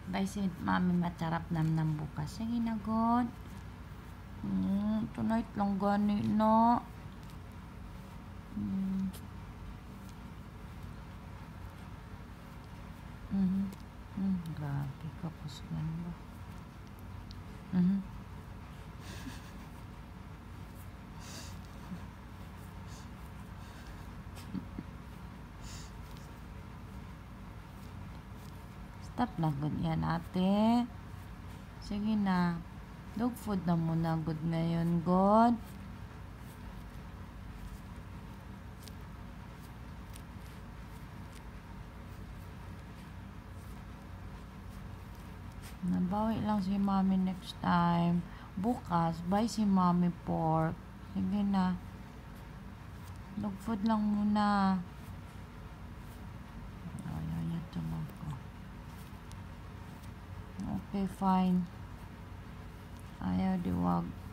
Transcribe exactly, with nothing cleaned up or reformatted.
Bye si mami macarap nam-nam bukas. Sige na, God. Mm, tonight lang gani, no? Mm. Mhm. Mm, grabe ka, pusgan mo. Mhm. Stop na, good yan, ate. Sige na. Dog food na muna, good ngayon, God. Nabawi lang si mami next time. Bukas, bye si mami pork. Sige na. Dog food lang muna. Ayaw niya tumag ko. Okay, fine. Ayaw diwag.